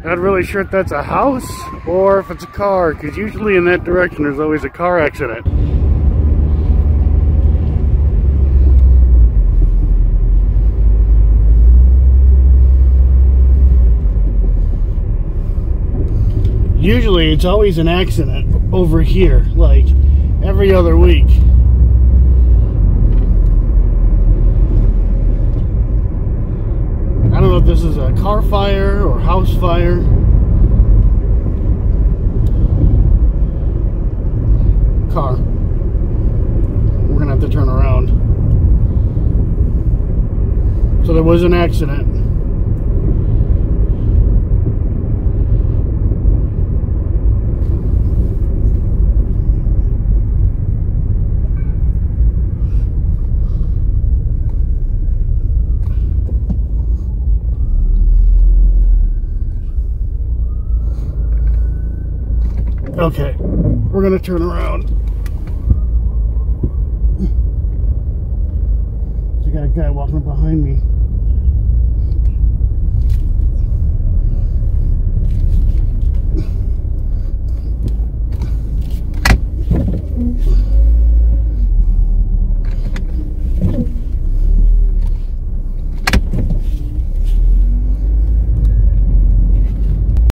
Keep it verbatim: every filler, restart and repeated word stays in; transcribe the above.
Not really sure if that's a house or if it's a car, because usually in that direction there's always a car accident. Usually it's always an accident over here, like every other week. I don't know if this is a car fire or house fire. Car. We're gonna have to turn around. So there was an accident. Okay, we're gonna turn around. I got a guy walking behind me.